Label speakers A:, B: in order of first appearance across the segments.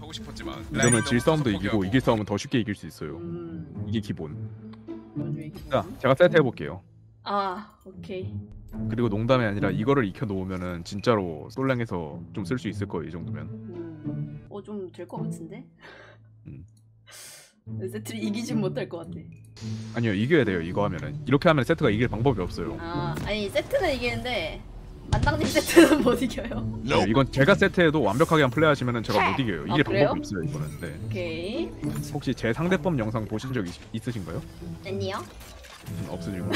A: 하고 싶었지만
B: 이러면 질 싸움도 이기고 이길 싸움은 더 쉽게 이길 수 있어요. 이게 기본. 자, 제가 세트 해볼게요.
C: 아, 오케이.
B: 그리고 농담이 아니라 이거를 익혀 놓으면은 진짜로 솔랭에서 좀 쓸 수 있을 거예요. 이 정도면.
C: 좀 될 것 같은데?
B: 음.
C: 세트를 이기진 못할 것 같아.
B: 아니요, 이겨야 돼요. 이거 하면은 이렇게 하면 세트가 이길 방법이 없어요.
C: 아니 세트는 이기는데 만당님 세트는 못 이겨요.
B: 네, 이건 제가 세트해도 완벽하게 한 플레이하시면은 제가 못 이겨요. 이길
C: 그래요?
B: 방법이 없어요. 이거는. 네.
C: 오케이.
B: 혹시 제 상대법 영상 보신 적 있으신가요?
C: 아니요.
B: 없으시고.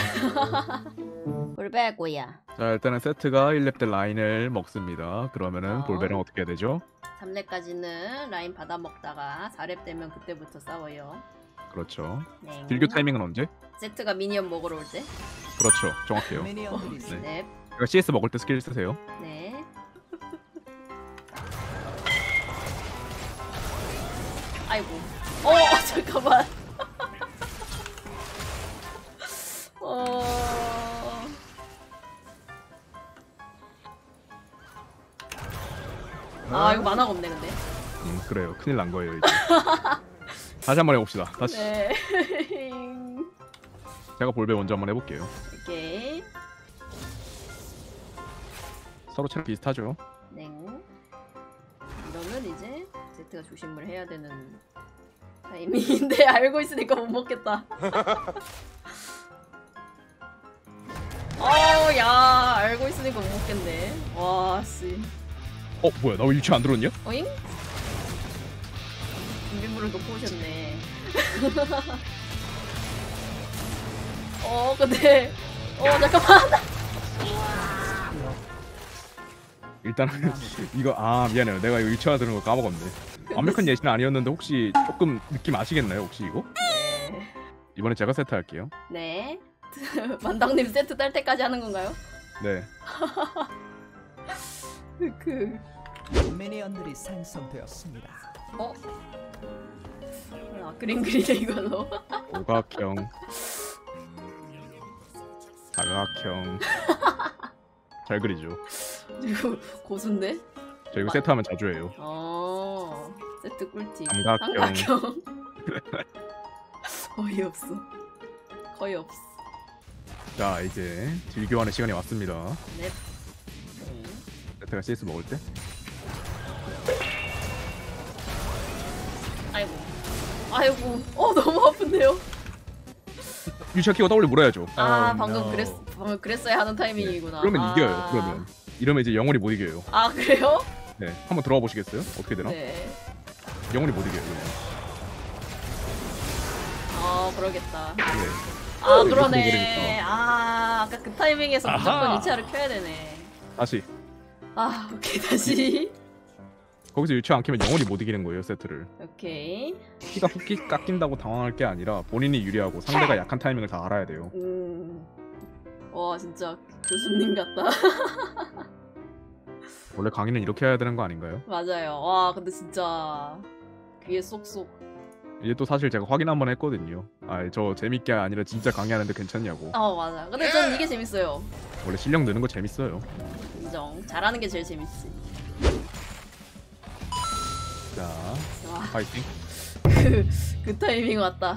C: 볼베고야.
B: 자, 일단은 세트가 1렙 때 라인을 먹습니다. 그러면은 볼베랑 어떻게 해야 되죠?
C: 3렙까지는 라인 받아 먹다가 4렙 되면 그때부터 싸워요.
B: 그렇죠.
C: 네.
B: 딜교 타이밍은 언제?
C: 세트가 미니언 먹으러 올 때.
B: 그렇죠. 정확해요.
C: 네.
B: 제가 CS 먹을 때 스킬 쓰세요.
C: 네. 아이고. 잠깐만. 이거 만화가 없네 근데.
B: 그래요. 큰일 난 거예요 이제. 다시 한번 해봅시다. 다시.
C: 네.
B: 제가 볼베 먼저 한번 해볼게요.
C: 오케이.
B: 서로 체력 비슷하죠?
C: 네. 이러면 이제 제트가 조심을 해야 되는 타이밍인데 알고 있으니까 못 먹겠다. 야 알고 있으니까 못 먹겠네. 와 씨.
B: 뭐야, 나 왜 유치 안 들었냐?
C: 어잉? 준비물을 놓고 오셨네. 근데 잠깐만.
B: 일단은 이거 미안해요. 내가 이거 유치화 들은 거 까먹었네. 완벽한 예시는 아니었는데 혹시 조금 느낌 아시겠나요? 혹시 이거?
C: 네.
B: 이번에 제가 세트 할게요.
C: 네. 만당님 세트 딸 때까지 하는 건가요?
B: 네.
D: 미니언들이 생성되었습니다.
C: 그림 그리네 이걸로.
B: 오각형, 사각형. 잘 그리죠.
C: 이거 고수인데?
B: 저 이거 세트하면 자주 해요.
C: 세트 꿀팁.
B: 삼각형.
C: 거의 없어. 거의 없어.
B: 자, 이제 딜 교환의 시간이 왔습니다.
C: 네.
B: 세트가 CS 먹을 때.
C: 아이고. 너무 아픈데요?
B: 유치화 키고 W 물어야죠.
C: 방금 그랬어야 하는 타이밍이구나.
B: 그러면 이겨요. 그러면 이러면 이제 영원히 못 이겨요.
C: 그래요?
B: 네, 한번 들어가 보시겠어요? 어떻게 되나?
C: 네.
B: 영원히 못 이겨요. 이러면.
C: 그러겠다.
B: 네.
C: 그러네. 아까 그 타이밍에서 무조건 유치화를 켜야 되네.
B: 다시.
C: 오케이 다시.
B: 거기서 유치화 안 키면 영원히 못 이기는 거예요, 세트를.
C: 오케이.
B: 키가 훅 깎인다고 당황할 게 아니라 본인이 유리하고 상대가 약한 타이밍을 다 알아야 돼요.
C: 와 진짜 교수님 같다.
B: 원래 강의는 이렇게 해야 되는 거 아닌가요?
C: 맞아요. 와 근데 진짜 귀에 쏙쏙.
B: 이게 또 사실 제가 확인 한번 했거든요. 저 재밌게 아니라 진짜 강의하는데 괜찮냐고.
C: 맞아. 근데 전 이게 재밌어요.
B: 원래 실력 느는 거 재밌어요.
C: 인정. 잘하는 게 제일 재밌지.
B: 자, 파이팅.
C: 그 타이밍 왔다.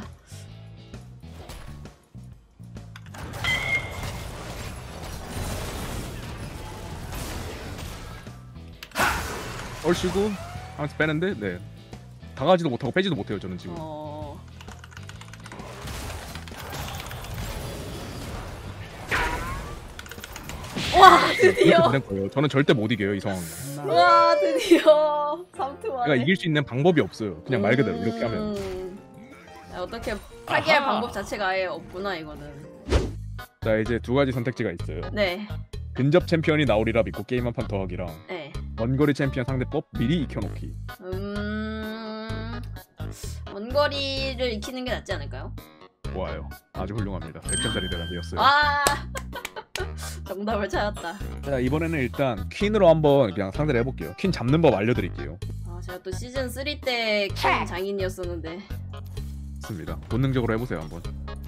B: 얼씨구 하면서 빼는데 네. 당하지도 못하고 빼지도 못해요 저는 지금.
C: 와 드디어.
B: 되는 거예요. 저는 절대 못 이겨요 이 상황.
C: 와 드디어 3투 만에.
B: 그러니까 이길 수 있는 방법이 없어요. 그냥 말 그대로 이렇게 하면.
C: 어떻게 파괴할 방법 자체가 아예 없구나 이거는.
B: 자, 이제 두 가지 선택지가 있어요.
C: 네.
B: 근접 챔피언이 나오리라 믿고 게임 한 판 더 하기랑
C: 네.
B: 원거리 챔피언 상대법 미리 익혀놓기.
C: 원거리를 익히는 게 낫지 않을까요?
B: 좋아요. 아주 훌륭합니다. 100점짜리 대답이었어요.
C: 정답을 찾았다.
B: 자, 이번에는 일단 퀸으로 한번 그냥 상대를 해볼게요. 퀸 잡는 법 알려드릴게요.
C: 제가 또 시즌 3 때 퀸 장인이었었는데.
B: 좋습니다. 본능적으로 해보세요 한번.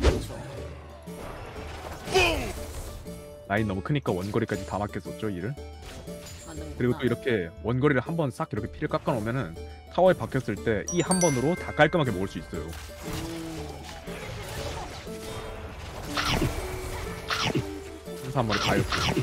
B: 라인 너무 크니까 원거리까지 다 맡겼었죠 일을. 그리고 또 이렇게 원거리를 한번 싹 이렇게 피를 깎아놓으면은 타워에 박혔을 때 이 한 번으로 다 깔끔하게 먹을 수 있어요. 한사 한 마리 다 이렇게.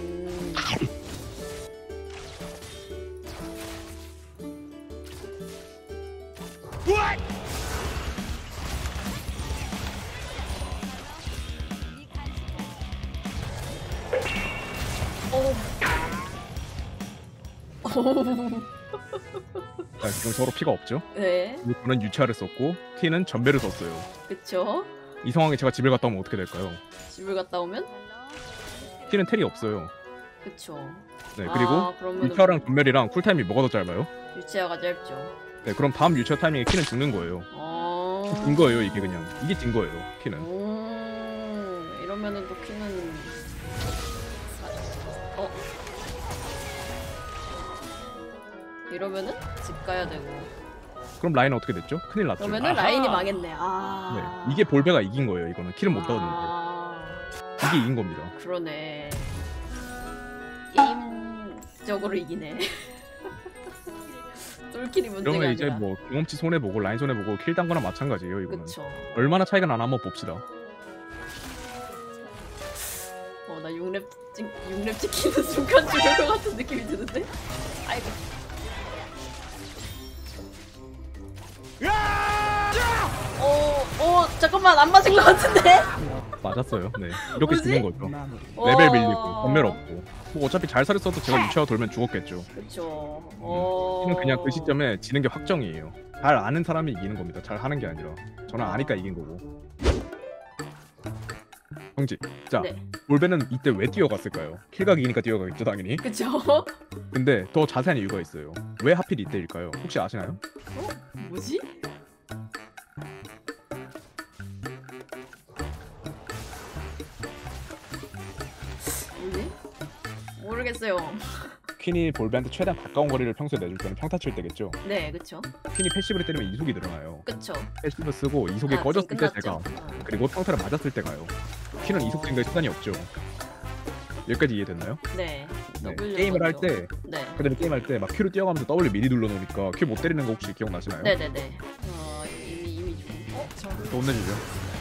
B: 자, 지금 서로 피가 없죠?
C: 네.
B: 저는 유차를 썼고 T는 전멸을 썼어요.
C: 그쵸.
B: 이 상황에 제가 집을 갔다 오면 어떻게 될까요?
C: 집을 갔다 오면?
B: T는 텔이 없어요.
C: 그쵸.
B: 네, 그리고
C: 그러면은
B: 유차랑 전멸이랑 쿨타임이 뭐가 더 짧아요?
C: 유치아가 짧죠.
B: 네, 그럼 다음 유차 타이밍에 T는 죽는 거예요. 진 거예요, 이게 그냥. 이게 진 거예요, T는.
C: 이러면은 또 키는 이러면은 집 가야 되고.
B: 그럼 라인은 어떻게 됐죠? 큰일 났죠.
C: 그러면은 라인이 망했네.
B: 네, 이게 볼베가 이긴 거예요. 이거는 킬은 못 따왔는데 이게 이긴 겁니다.
C: 그러네. 게임적으로 이기네. 똘킬이 문제가
B: 그러면 이제
C: 아니라.
B: 뭐 경험치 손해 보고 라인 손해 보고 킬 딴 거나 마찬가지예요. 이거는.
C: 그쵸.
B: 얼마나 차이가 나나 한번 봅시다.
C: 나 6렙 찍히는 순간 죽을 것 같은 느낌이 드는데? 아이고. 잠깐만 안 맞은 것 같은데?
B: 맞았어요. 네, 이렇게
C: 뭐지?
B: 죽는 거죠. 레벨 밀리고 전멸 없고. 뭐 어차피 잘 살았어도 제가 유치와 돌면 죽었겠죠.
C: 그쵸.
B: 이는 그냥 그 시점에 지는 게 확정이에요. 잘 아는 사람이 이기는 겁니다. 잘 하는 게 아니라. 저는 아니까 이긴 거고. 형지. 자,
C: 네.
B: 볼베는 이때 왜 뛰어갔을까요? 킬각이니까 뛰어가겠죠, 당연히.
C: 그쵸.
B: 근데 더 자세한 이유가 있어요. 왜 하필 이때일까요? 혹시 아시나요?
C: 뭐지? 뭐지? 모르겠어요.
B: 퀸이 볼베한테 최대한 가까운 거리를 평소에 내줄 때는 평타 칠 때겠죠.
C: 네, 그쵸.
B: 퀸이 패시브를 때리면 이속이 늘어나요.
C: 그쵸.
B: 패시브 쓰고 이속이 꺼졌을 때 제가 그리고 평타를 맞았을 때 가요. 퀸은 이속 증가에 시간이 없죠. 여기까지 이해됐나요?
C: 네.
B: 네.
C: W
B: 게임을 할
C: 먼저.
B: 때
C: 네.
B: 그다음에 게임할 때 막 Q로 뛰어가면서 W 미리 눌러놓으니까 Q 못 때리는 거 혹시 기억나시나요?
C: 네네네. 이미 좀.
B: 또 혼내주죠.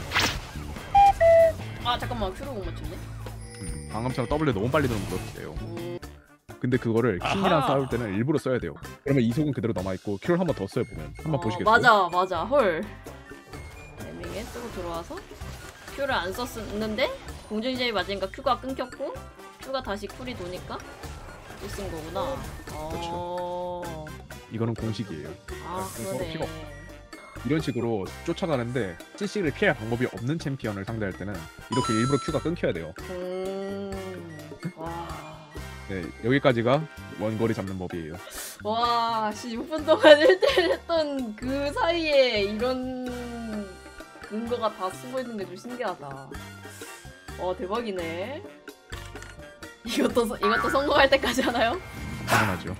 C: 잠깐만 Q를 못 맞췄네.
B: 방금처럼 W 너무 빨리 누르면 그렇대요. 근데 그거를 킹이랑 싸울 때는 일부러 써야 돼요. 그러면 이속은 그대로 남아있고 Q를 한 번 더 써요 보면. 한번 보시겠어요?
C: 맞아. 헐. 타이밍에 쓰고 들어와서 Q를 안 썼는데 공중제이 맞으니까 Q가 끊겼고 Q가 다시 쿨이 도니까 또 쓴 거구나.
B: 이거는 공식이에요. 서로
C: 그러네.
B: 피가 이런 식으로 쫓아가는데 CC를 피할 방법이 없는 챔피언을 상대할 때는 이렇게 일부러 Q가 끊겨야 돼요.
C: 와.
B: 네, 여기까지가 원거리 잡는 법이에요.
C: 와, 6분 동안 1대1 했던 그 사이에 이런 근거가 다 숨어있는 게 좀 신기하다. 대박이네. 이것도 성공할 때까지 하나요?
B: 당연하죠.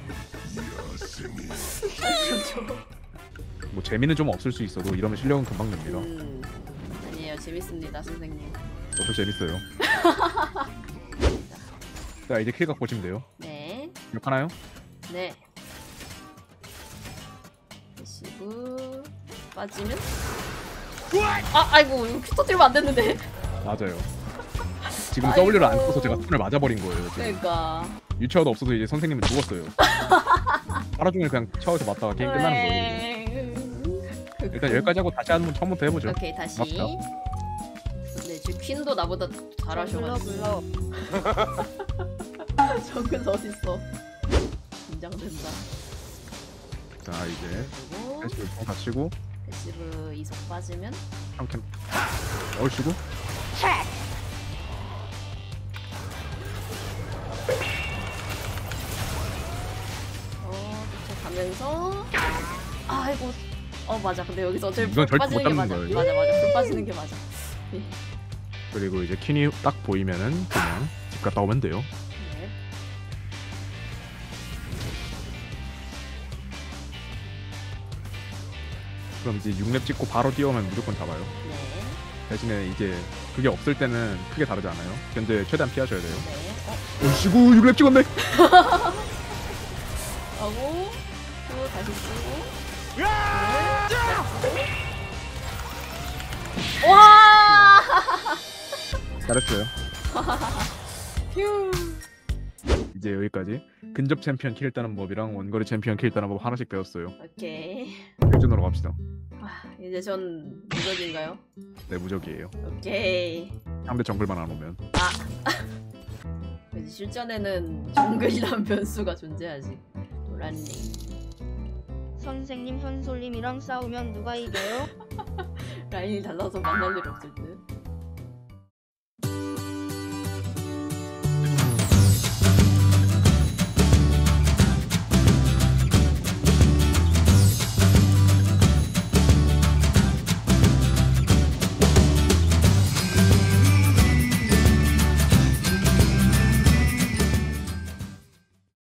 C: 그렇죠.
B: 뭐 재미는 좀 없을 수 있어도 이러면 실력은 금방 납니다.
C: 아니에요, 재밌습니다, 선생님.
B: 저도 재밌어요. 자, 이제 킬각 보시면 돼요.
C: 네.
B: 기억하나요?
C: 네. 패시브 빠지면? 아이고, 이거 큐 터뜨리면 안 됐는데.
B: 맞아요. 지금
C: 아이고.
B: W를 안 써서 제가 턴을 맞아버린 거예요. 지금.
C: 그러니까.
B: 유치화도 없어서 이제 선생님은 죽었어요. 하루 종일 그냥 차워서 맞다가 게임 끝나는 거예요. 일단 여기까지 하고 다시 한번 처음부터 해보죠.
C: 오케이, 다시.
B: 갑시다.
C: 네, 지금 퀸도 나보다 잘하셔가지고. 정근 어딨어? 긴장된다.
B: 자, 이제
C: 그리고
B: 패시브 다 치고
C: 패시브 이속 빠지면
B: 한캔 얼씨고
C: 쫓아가면서 아이고 맞아. 근데 여기서 어차피
B: 이건
C: 불
B: 절대 못
C: 빠지는 게
B: 잡는
C: 맞아.
B: 거예요.
C: 맞아. 불 빠지는 게 맞아. 네.
B: 그리고 이제 퀸이 딱 보이면은 그냥 집 갔다 오면 돼요.
C: 네.
B: 그럼 이제 6렙 찍고 바로 뛰어오면 무조건 잡아요.
C: 네.
B: 대신에 이제 그게 없을 때는 크게 다르지 않아요. 근데 최대한 피하셔야 돼요.
C: 네.
B: 얼씨구 6렙 찍었네.
C: 하고 또 다시 쓰고 와!
B: 잘했어요.
C: 휴.
B: 이제 여기까지 근접 챔피언 킬 따는 법이랑 원거리 챔피언 킬 따는 법 하나씩 배웠어요.
C: 오케이.
B: 일전으로 갑시다.
C: 이제 전 무적인가요?
B: 네, 무적이에요.
C: 오케이.
B: 상대 정글만 안 오면.
C: 이제 실전에는 정글이란 변수가 존재하지. 노란님.
A: 선생님 현솔님이랑 싸우면 누가 이겨요?
C: 라인이 달라서 만날 일 없을 듯.